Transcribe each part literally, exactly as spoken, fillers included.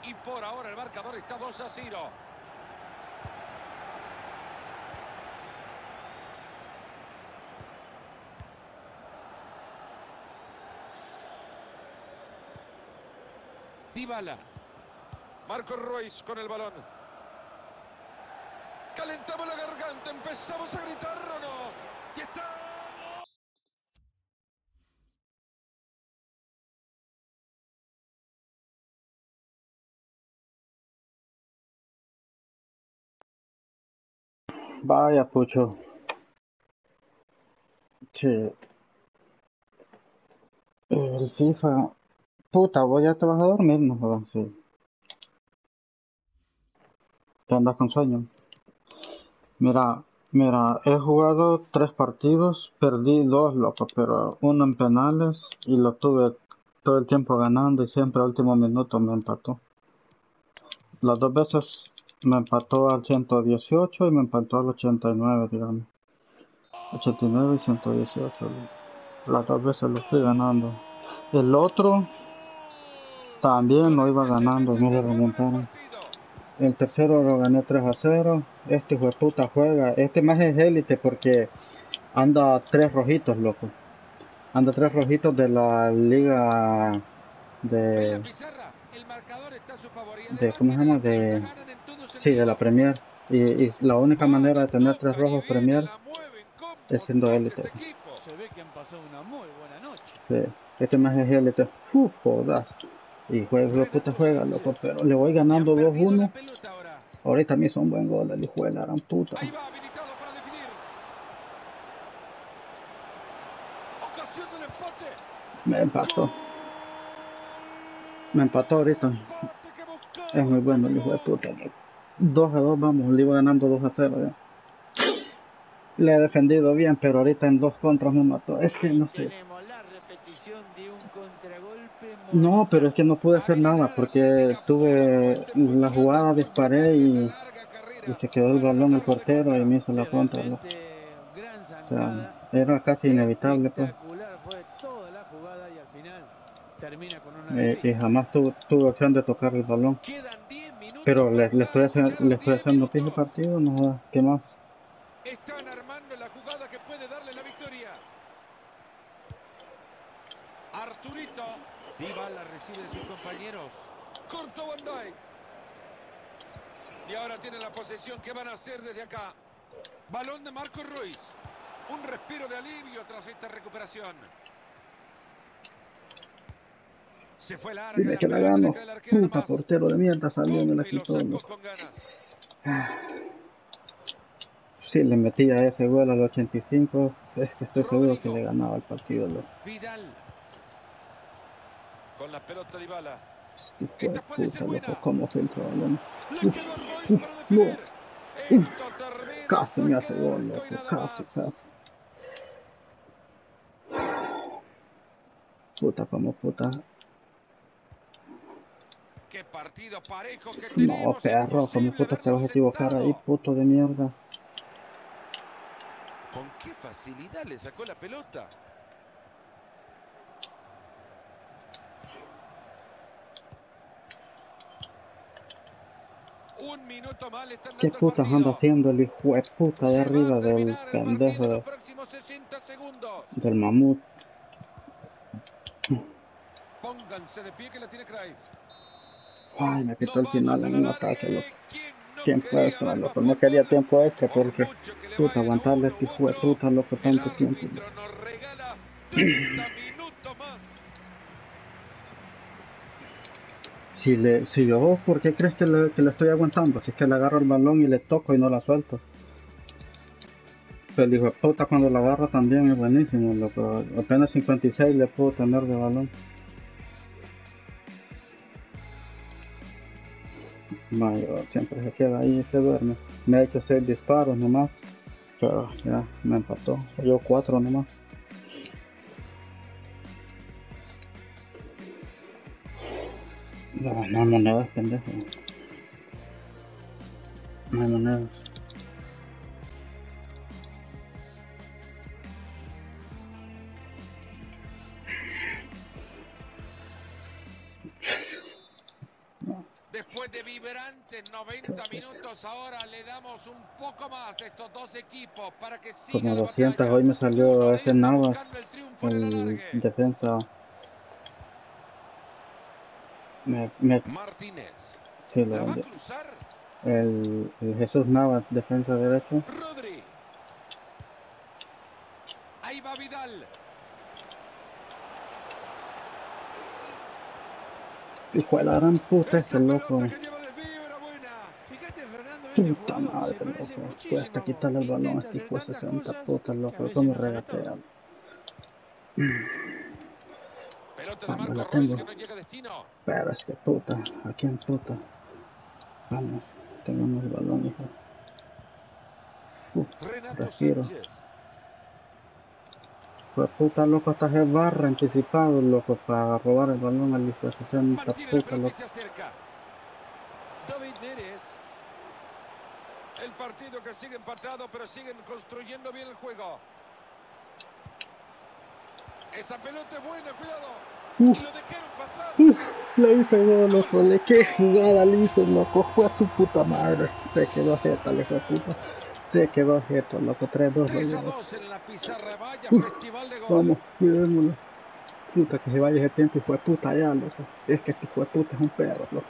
Y por ahora el marcador está dos a cero. Dybala. Marco Reus con el balón. Calentamos la garganta, empezamos a gritar, ¿o no? ¡Y está! Vaya, pucho. Che. El FIFA. Puta, vos ya te vas a dormir, ¿no? Joder, sí. Te andas con sueño. Mira, mira, he jugado tres partidos, perdí dos, loco, pero uno en penales y lo tuve todo el tiempo ganando y siempre al último minuto me empató. Las dos veces me empató al ciento dieciocho y me empató al ochenta y nueve, digamos. ochenta y nueve y ciento dieciocho. Las dos veces lo fui ganando. El otro también lo iba ganando y me lo remontaron. El tercero lo gané tres a cero. Este hijo de puta juega. Este más es élite porque anda tres rojitos, loco. Anda tres rojitos de la liga de... de ¿cómo se llama? De... sí, de la Premier. Y, y la única manera de tener tres rojos Premier es siendo élite. Se ve que han pasado una muy buena noche. Sí. Este más es élite. Uf, jodas. Y juega, hijo de puta juega, loco. Pero le voy ganando dos uno. Ahorita me hizo un buen gol el hijo de la gran puta. Ahí va, habilitado para definir. Ocasión del empate. Me empató. Me empató ahorita. Es muy bueno el hijo de puta. dos a dos vamos, le iba ganando dos a cero ya. Le he defendido bien, pero ahorita en dos contras me mató. Es que no sé. No, pero es que no pude hacer nada porque tuve la jugada, disparé y, y se quedó el balón el portero y me hizo la contra. ¿No? O sea, era casi inevitable, pues. Eh, y jamás tu, tuve opción de tocar el balón. Pero le, le estoy haciendo, le estoy haciendo pije partido, no, ¿qué más? Están armando la jugada que puede darle la victoria. Arturito. Dybala recibe de sus compañeros. Corto Van Dijk. Y ahora tiene la posesión. ¿Qué van a hacer desde acá? Balón de Marco Reus. Un respiro de alivio tras esta recuperación. Se fue larga. Dime que la gano. Puta portero de mierda, salió, me la quitó. Si le metía ese gol al ochenta y cinco, es que estoy seguro que le ganaba el partido. ¿No? Vidal. Con la pelota de Dybala. Hijo de puta, loco, cómo filtró el balón. Le quedó a Reus para definir. Esto termina. Casi me hace gol, loco, casi, casi. Puta, como puta. Qué partido parejo que tenemos. No, perro, como puta te vas a equivocar ahí, puto de mierda. Con qué facilidad le sacó la pelota. Un minuto más le están dando. ¿Qué putas anda haciendo el hijo de puta de arriba del pendejo de, del mamut? Pónganse de pie que la tiene Cruyff. Ay, me quitó el final en un ataque, loco. Tiempo extra, loco. No quería tiempo extra porque, puta, aguantarle este hijo de puta, loco, tanto tiempo. Si, le, si yo, ¿por qué crees que le, que le estoy aguantando? Si es que le agarro el balón y le toco y no la suelto. Pero el hijo de puta cuando la agarra también es buenísimo, loco. Apenas cincuenta y seis le puedo tener de balón. Mayo siempre se queda ahí y se duerme. Me ha hecho seis disparos nomás, pero ya me empató. Yo cuatro nomás. No, no hay monedas, pendejo. No hay monedas. Después de vibrantes noventa minutos, ahora le damos un poco más a estos dos equipos para que siga Como la doscientos, batalla. hoy me salió Uno de ese ellos Navas, buscando el triunfo en el el alargue. defensa. Me, me, Martínez. sí, ¿La lo, va a cruzar? el, el Jesús Navas, defensa derecho. Rodri. Ahí va Vidal. Hijo de la gran puta, este Esa loco. pelota que lleva de fibra buena. Fíjate, Fernando, este Puta jugador madre, se parece loco. muchísimo Cuesta a vos. quitarle el balón a Intenta este hacer hijo de tantas sesenta cosas putas, que a loco. veces Cómo no sale todo. regatea. Pelota de Vamos, Marco la Reus tengo. que no llega a destino. Pero es que puta, aquí en puta. Vamos, tengamos el balón, hijo. Uf, Renato respiro. Sánchez. Pues puta, loco, hasta se barra anticipado, loco, para robar el balón al hijo de sesenta Mantiene la puta, pelota y loco. se acerca. David Neres. El partido que sigue empatado, pero siguen construyendo bien el juego. Esa pelota es buena, cuidado. Uf, Y lo dejaron pasar. uf, le hice gol, loco, le qué jugada le hice, loco, fue a su puta madre. Se quedó jeta, le hijo de puta. Se quedó jeta, loco, tres dos, tres a loco. dos en la pizarra. Vaya Uf, festival de gol. vamos, cuidémoslo. Puta, que se vaya ese tiempo, hijo de puta, ya, loco. Es que este hijo de puta es un perro, loco.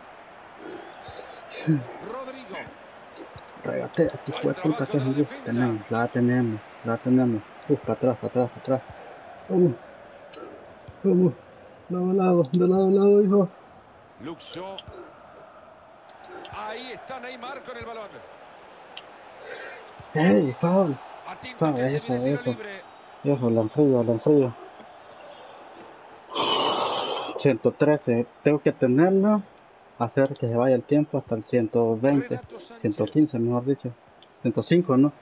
Rodrigo. Regatea, este hijo de Buen puta, trabajo que de es la un defensa. tenemos, la tenemos, la tenemos. Uf, para atrás, para atrás, para atrás. Vamos, vamos, lado a lado, de lado a lado, hijo. Luke Shaw. Ahí está Neymar con el balón. ¡Ey, foul! Atento Foul, que se eso, viene el tiro eso. libre. Eso, la enfrío, la enfrío. ciento trece, tengo que tenerla, hacer que se vaya el tiempo hasta el ciento veinte, Renato Sánchez. ciento quince mejor dicho. ciento cinco, ¿no?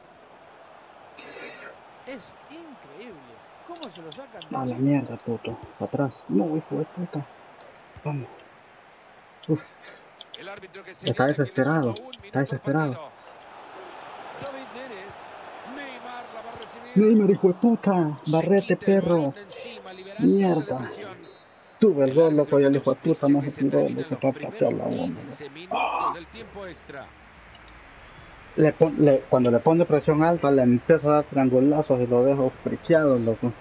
Es increíble. ¿Cómo se lo sacan de A la encima? mierda, puto. Para atrás. No, hijo de puta. Vamos. Uf, El árbitro que está señala que le desesperado. suma un Está minuto al desesperado. partido. David Neres. Neymar la va a recibir. Neymar, hijo de puta. Se Barrete, quita el perro. balón de encima, liberándose de Mierda. presión. Tuve el El gol, loco, árbitro y que el hijo nos de puta dice no que se ejecutó, terminan loco, los para primeros patear la bomba. quince minutos del tiempo extra. Le pon, le, cuando le pone presión alta, le empiezo a dar triangulazos y lo dejo friqueado, loco.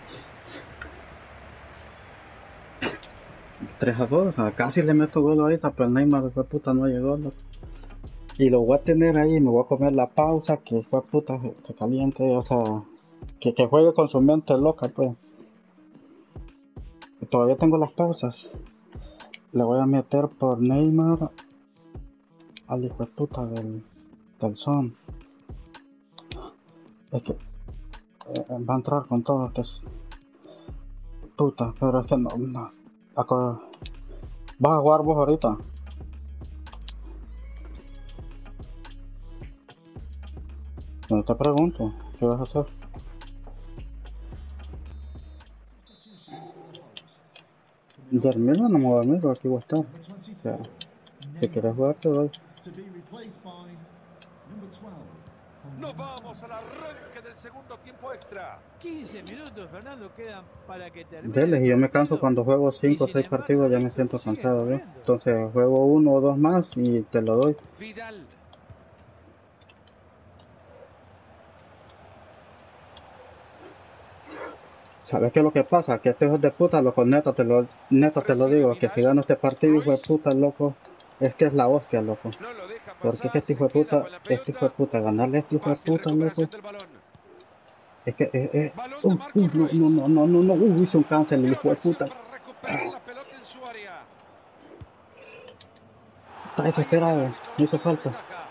tres a dos, o sea, casi le meto gol ahorita, pero el Neymar, hijo de puta, no llegó, loco. Y lo voy a tener ahí, me voy a comer la pausa, que hijo de puta, que caliente, o sea, que, que juegue con su mente loca, pues. Y todavía tengo las pausas. Le voy a meter por Neymar al hijo de puta del, del Son. Es que eh, va a entrar con todo, este es puta, pero es que no, no. Acá, ¿vas a jugar vos ahorita? No te pregunto, ¿qué vas a hacer? Dormir, no me voy a dormir, aquí voy a estar. O sea, si quieres jugar, te doy. Nos vamos al arranque del segundo tiempo extra. quince minutos, Fernando, quedan para que termine. Dele, y yo me canso partido. cuando juego cinco o sin seis embargo, partidos, ya me estos siento siguen cansado, ¿ves? corriendo. Entonces juego uno o dos más y te lo doy. Vidal. ¿Sabes qué es lo que pasa? Que este hijo de puta, loco, neta te lo, neta te lo Recibe digo, que Vidal. si gano este partido, hijo de Ruiz. puta, loco, es que es la hostia, loco. No lo deja Porque es pasar. que este hijo de Se queda puta, con la este hijo de pelota. puta, ganarle a este hijo de Fácil puta, loco, recuperación del balón. es que, eh, eh, Balón uh, de Marco uh, no, Reus. no, no, no, no, no, uh, hizo un cáncer, el Gran hijo de acción puta, para recuperar la pelota en su área. está Ahí está el desesperado, árbitro no hizo dándole falta. ventaja.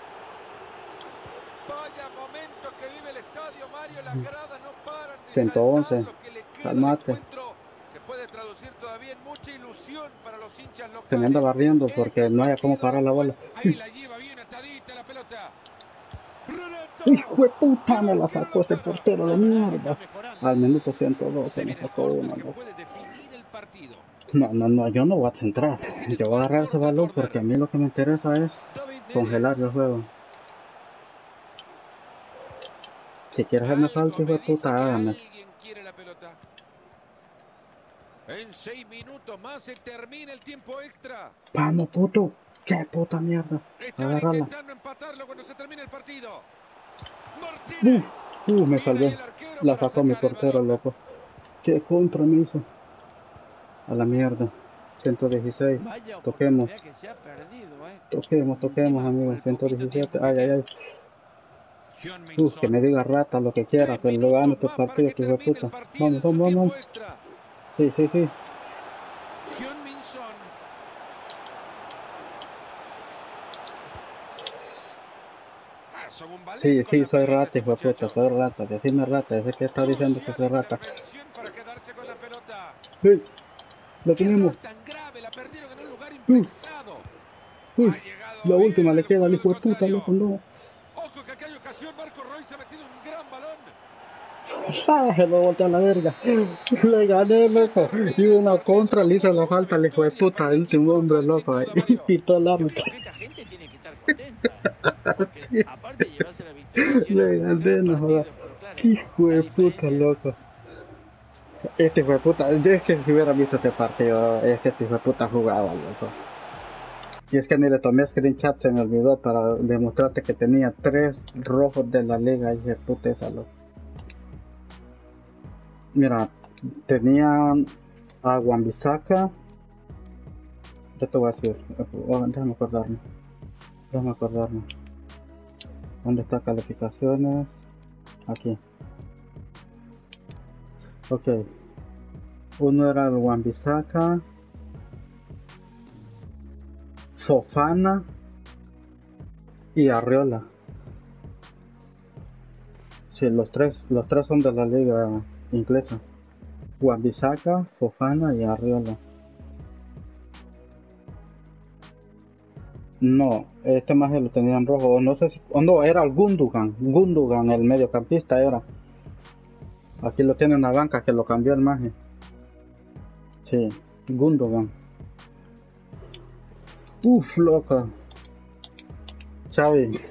Vaya momento que vive el estadio, Mario. Las gradas no paran de ciento once, saltar. Lo que le queda al calmate. encuentro se puede traducir todavía en mucha ilusión para los hinchas Se me locales. anda barriendo porque Este no haya cómo partido parar la no bola. puede- Ahí la lleva bien atadita la pelota. Renato. Hijo de puta, me la Quedó sacó ese para. portero de mierda. Al minuto ciento doce Se me viene el sacó córner una, que loco. puede definir el partido. No, no, no, yo no voy a centrar. Decide Yo voy a tomar agarrar el ese corto, el balón córner. porque a mí lo que me interesa es David congelar Neres. el juego. Si quieres hacerme Algo falta, hijo me de dice puta, que hágame. alguien quiere la pelota. En seis minutos más se termina el tiempo extra. Vamos, puto. ¡Qué puta mierda! Están Agárrala. intentando empatarlo cuando se termine el partido. Uh, Martínez. uh, me Mira ahí salvé. el arquero La para sacó mi sacar el portero, balón. loco. ¿Qué contra me hizo? A la mierda. ciento dieciséis. Vaya Toquemos. oportunidad que se ha perdido, ¿eh? Toquemos, Y toquemos, encima, con amigos. el poquito ciento diecisiete. tiempo que Ay, ay, queda. ay. Uh, que Heung-min me diga rata lo que quiera, Tres pero lo gano minutos este más para partido, que este hijo de termine el puta. partido Vamos, en su vamos, tiempo vamos. extra. Sí, sí, sí. Heung-min Son. Ah, son un ballet Sí, con sí, la soy pelota rata, estos hijo de puta, muchachos. soy rata. Decime rata, ese que está diciendo que Crucial soy rata. intervención para quedarse con la pelota. ¡Hey! Lo ¡Qué tenemos. error tan grave! La perdieron en un lugar Uh, impensado. uh. Ha llegado La última bien le el queda al jugador hijo de puta, contrario. loco, no. Ojo que acá hay ocasión. Marco Reus ha metido un gran balón. ¡Ah! Se lo volteé a la verga. Le gané, Se loco. Y termina el una partido contra, le hizo después de la una falta al hijo de victoria puta, para el el último equipo hombre, local, sin loco. duda, Y Mario. pitó el Yo árbitro. creo que esta gente tiene que estar contenta, ¿eh? Porque aparte de llevarse la victoria, hicieron Le un gané, gran no jodas. partido, pero claro, Hijo la de puta, diferencia... loco. Este hijo de puta, yo es que si hubiera visto este partido, es que este hijo de puta jugaba, loco. Y es que ni le tomé screenshot, se me olvidó para demostrarte que tenía tres rojos de la liga, hijo de puta esa, loco. Mira, tenía a Wan-Bissaka. Ya te voy a decir, oh, déjame acordarme. Déjame acordarme. ¿Dónde está calificaciones? Aquí. Ok. Uno era el Wan-Bissaka, Fofana y Arriola. Sí, los tres, los tres son de la liga inglesa. Wan-Bissaka, Fofana y Arriola. No, este maje lo tenían rojo, o no sé si, o no, era el Gundogan, Gundogan, el mediocampista era. Aquí lo tiene en la banca que lo cambió el maje. Sí, Gundogan. Uf, loco. Xavi.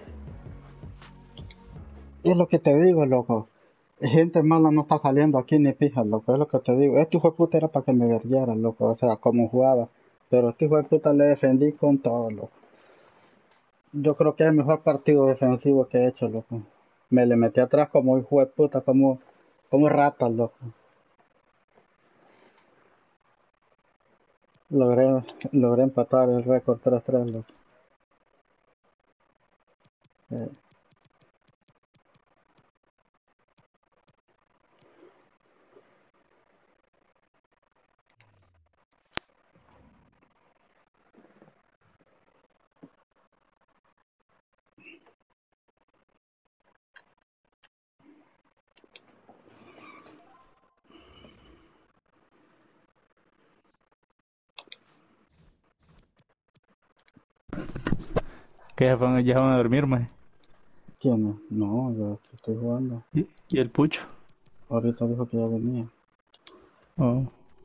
Es lo que te digo, loco. Gente mala no está saliendo aquí ni pija, loco. Es lo que te digo. Este hijo de puta era para que me verguiera, loco. O sea, como jugaba. Pero este hijo de puta le defendí con todo, loco. Yo creo que es el mejor partido defensivo que he hecho, loco. Me le metí atrás como hijo de puta, como, como rata, loco. Logré, logré empatar el récord tres tres, loco. Eh, Que ya van, ya van a dormir, mae. ¿Quién es? No, yo aquí estoy jugando. ¿Y, y el pucho? Ahorita dijo que ya venía. Oh.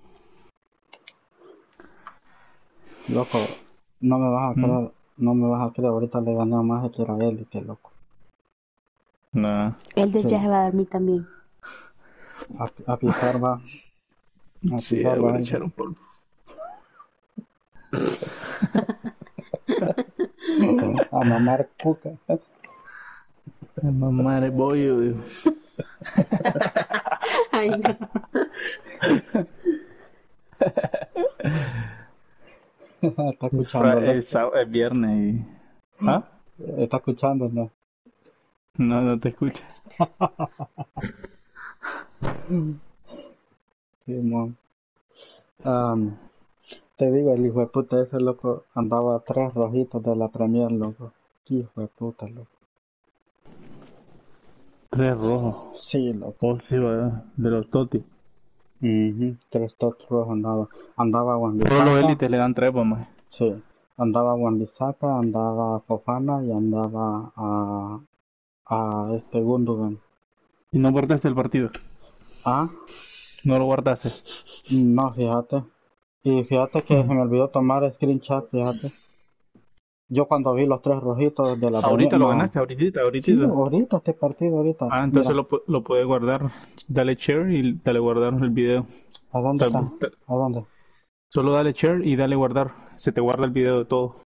Loco, no me vas a ¿Mm? creer, no me vas a creer, ahorita le gané a más que era élite, loco. Nah. El de Sí. ya se va a dormir también. A, a pisar va. A Sí, pisar voy va. a echar un polvo. A mamar puca. A mamar el bollo, digo. Ay, no. Está escuchando, Fra- loco. Es, sábado- es viernes y... ¿Ah? Está escuchando, ¿no? No, no te escuchas. Sí, mon. Am, te digo, el hijo de puta ese, loco, andaba tres rojitos de la Premier, loco. Qué hijo de puta, loco. Tres rojos. Sí, loco. Oh, sí, ¿verdad? De los Toti. Ujú, tres tots rojos andaba. Andaba Solo los Wan-Bissaka. élites le dan trepa, mae. Sí. Andaba Wan-Bissaka, andaba Fofana y andaba a, a este Gundogan. ¿Y no guardaste el partido? Ah, ¿No lo guardaste? no, fíjate. Y fíjate que Mm. se me olvidó tomar screenshot, fíjate. Yo cuando vi los tres rojitos de la ¿Ahorita Premier, lo no. ganaste? ¿Ahorita? ¿Ahorita? Sí, ahorita este partido, ahorita. Ah, entonces Mira, lo, pu- lo puedes guardar. Dale share y dale guardar el video. ¿a dónde Tal- está? tal- ¿A dónde? Solo dale share y dale guardar. Se te guarda el video de todo.